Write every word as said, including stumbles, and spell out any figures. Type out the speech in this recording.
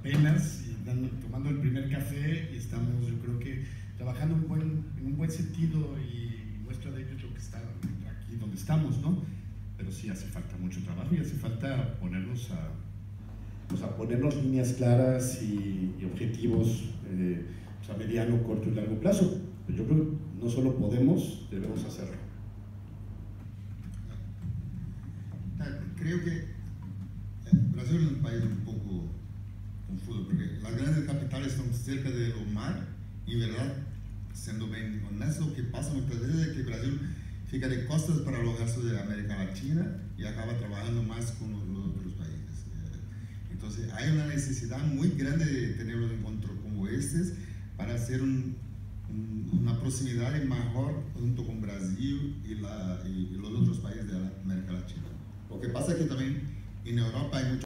apenas y dando, tomando el primer café, y estamos, yo creo que, trabajando un buen, en un buen sentido, y muestra de ello es lo que está aquí donde estamos, ¿no? Pero sí hace falta mucho trabajo y hace falta ponernos a, pues a ponernos líneas claras y, y objetivos eh, pues a mediano, corto y largo plazo. Pero yo creo que no solo podemos, debemos hacerlo. Creo que Brasil es un país un poco confuso, porque las grandes capitales están cerca del mar, y en verdad, siendo bien honesto, lo que pasa muchas veces es que Brasil fica de costas para los restos de América Latina y acaba trabajando más con los, los otros países. Entonces, hay una necesidad muy grande de tener un encuentro como estos para hacer un, un, una proximidad mejor junto con Brasil y, la, y, y los otros países de América Latina. Lo que pasa es que también en Europa hay mucho